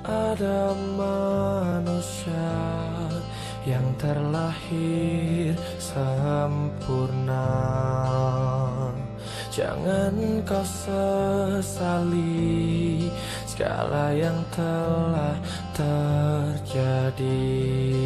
ada manusia yang terlahir sempurna. Jangan kau sesali segala yang telah terjadi.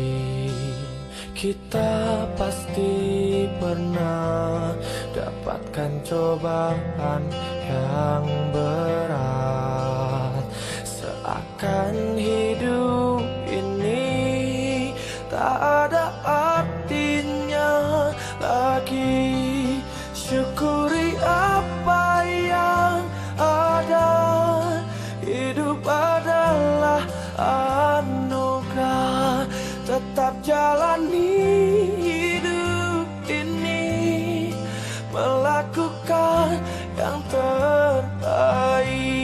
Kita pasti pernah dapatkan cobaan yang berat. Seakan hidup ini tak ada artinya lagi. Syukuri apa yang ada. Hidup adalah anugerah. Tetap jalani hidup ini, melakukan yang terbaik.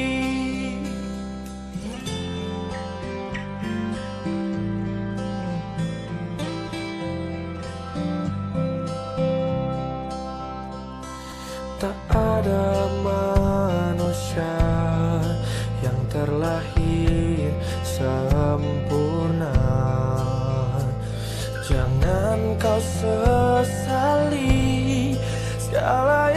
Tak ada manusia yang terlahir sempurna. Jangan kau sesali segala